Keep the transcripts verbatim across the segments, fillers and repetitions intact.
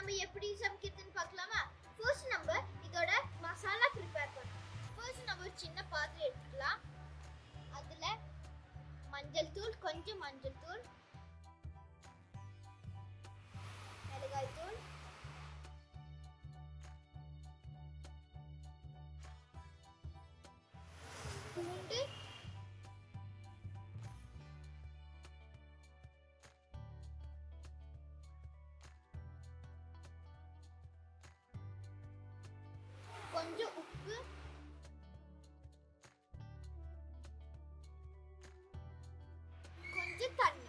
நம்ம எப்படி சமைக்கிறதுன்னு பார்க்கலாமா? ஃபர்ஸ்ட் நம்ம இதோட மசாலா ப்ரிப்பேர் பண்ணலாம். ஃபர்ஸ்ட் நம்ம ஒரு சின்ன பாத்திரம் எடுத்துக்கலாம். அதுல மஞ்சள் தூள், கொஞ்சம் மஞ்சள் தூள், மிளகாய் தூள், பூண்டு, கொஞ்சம் உப்பு, கொஞ்சம் தண்ணி.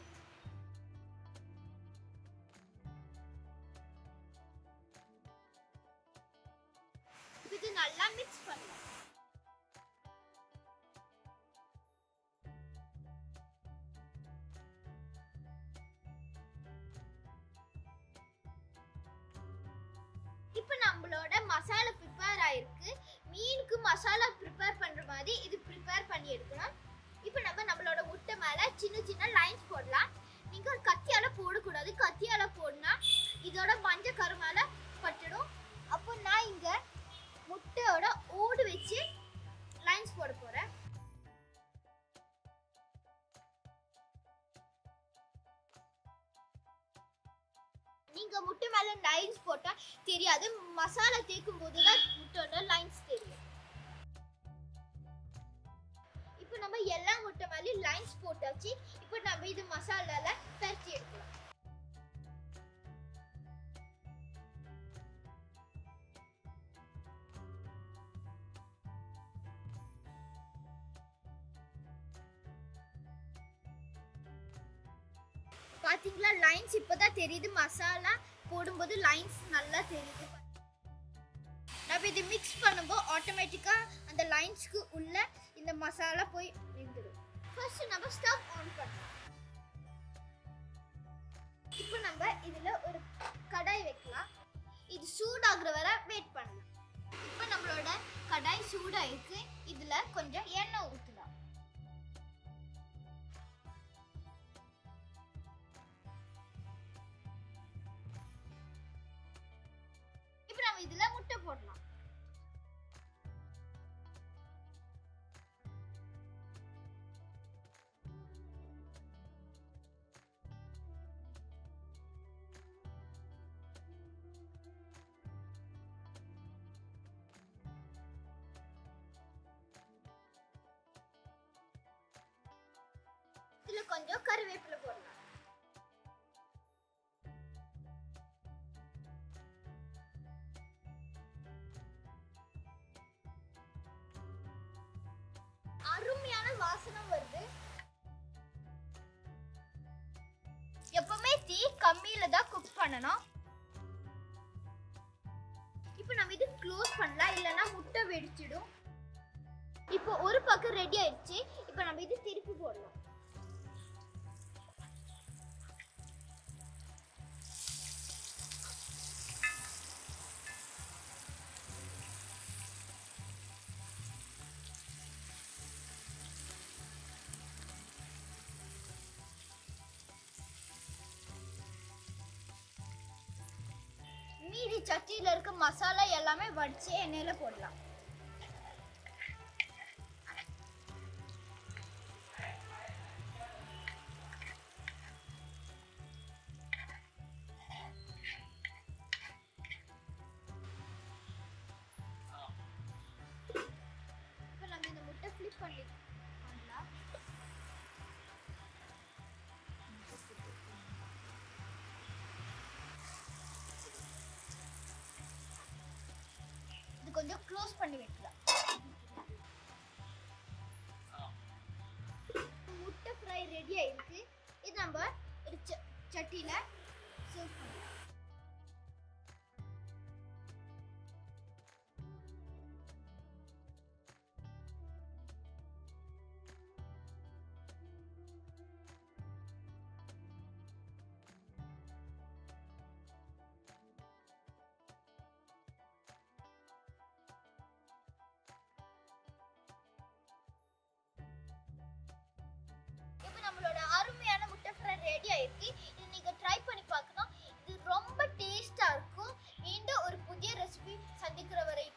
இது நல்லா மிக்ஸ் பண்ணலாம். இப்போ நம்மளோட மசாலா ப்ரிப்பேர் ஆயிருக்கு. மீனுக்கு மசாலா ப்ரிப்பேர் பண்ற மாதிரி இது ப்ரிப்பேர் பண்ணி எடுக்கணும். இப்போ நம்ம நம்மளோட முட்டை மேல சின்ன சின்ன லைன்ஸ் போடலாம். நீங்க கத்தியால போடக்கூடாது. கத்தியால போடனா இதோட மஞ்சள் கரு மேல பட்டுடும். அப்போ நான் இங்க முட்டையோட ஓடு வச்சு லைன்ஸ் போட போறேன். நீங்க முட்டை மேல லைன்ஸ் போட்டா தெரியாது. மசாலா தேய்க்கும் போதுதான் முட்டையோட லைன்ஸ் தெரியும். இப்போ நம்ம எல்லா முட்டை மேலயும் லைன்ஸ் போட்டாச்சு. இப்போ நம்ம இது மசாலால பரட்டி எடுக்கலாம். பாத்தீங்களா, லைன்ஸ் இப்பதான் தெரியுது. மசாலா போடும்போது லைன்ஸ் நல்லா தெரியுது. நம்ம இது மிக்ஸ் பண்ணும்போது ஆட்டோமேட்டிக்கா அந்த லைன்ஸ்க்கு உள்ள இந்த மசாலா போய் விழுந்துடும். ஃபர்ஸ்ட் நம்ம ஸ்டவ் ஆன் பண்ணலாம். இப்போ நம்ம இதுல ஒரு கடாய் வைக்கலாம். இது சூடாகிற வரை வெயிட் பண்ணலாம். இப்போ நம்மளோட கடாய் சூடாயிருக்கு. இதுல கொஞ்சம் எண்ணெய் ஊற்றலாம். இப்போ நம்ம இதுல முட்டை போடலாம். இதுல கொஞ்சம் கறிவேப்பிலை போடலாம். அருமையான வாசனை வருது. எப்பவுமே தீ கம்மியில தான் குக் பண்ணணும். இப்போ நம்ம இது க்ளோஸ் பண்ணலாம், இல்லனா முட்டை வெடிச்சிடும். இப்போ ஒரு பக்கம் ரெடி ஆயிடுச்சு. இப்போ நம்ம இது திருப்பி போடலாம். மீதி சட்டியில இருக்க மசாலா எல்லாமே வடிச்சு எண்ணெயில போடலாம். இப்போ நம்ம இந்த முட்டை ஃபிளிப் பண்ணி பண்ணலாம். இது கொஞ்சம் க்ளோஸ் பண்ணி வைக்கலாம். முட்டை ஃப்ரை ரெடி ஆயிருக்கு. இது நம்ம ஒரு சட்டியில சர்வ் பண்ணலாம். நம்மளோட அருமையான முட்டை ஃப்ரை ரெடி ஆயிருக்கு. இது நீங்க ட்ரை பண்ணி பார்க்கணும். இது ரொம்ப டேஸ்டா இருக்கும். ரெசிபி சந்திக்கிற வரை